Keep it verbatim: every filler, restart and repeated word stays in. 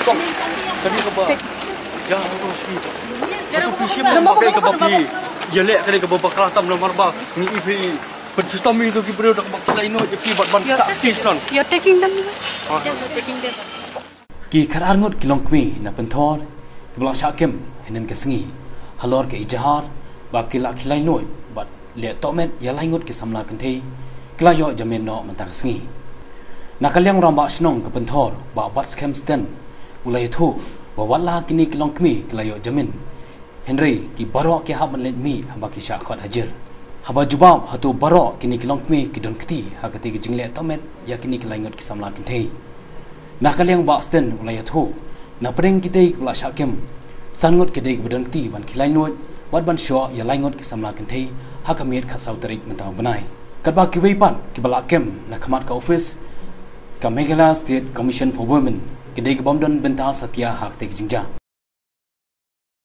Kong, tadi ke bah. Jangan terus pi. Itu pisi mau pakai ke bapi. Ya lek kali ke bapak kelas tam nomor bah. Ni ipi. Pensistem itu kibru dak bak lain no je pi bat ban tak tis non. You're taking them. You're taking them. Ki kharar ngot kilong kmi na penthor ki bla syakem henen ke sengi halor ke ijahar ba ki la khilai noi bat le tomet ya lai ngot ki samla kan thei kla yo jamen no man ta sengi na kalyang ram ba snong ke penthor ba bat scam sten ulai thu ba wala kini kilong kmi kla yo jamin henry ki baro ki ha man le mi ba ki sha khot hajer haba jubab hatu baro kini kilong kmi ki don kti ha kati ki jingle tomet ya kini ki lai ngot ki samla kan thei na kalyang ba sten ulai thu na preng kitei kula syakem sangot kedai bedan ti ban khilai noi wat ban sho ya laingot ki samla kan thei ha kamiet kha sau tarik mentau banai katba ki weipan ki bala kem na khamat ka office ka Meghalaya State Commission for Women kedai ki bomdon benta satya hak te jingja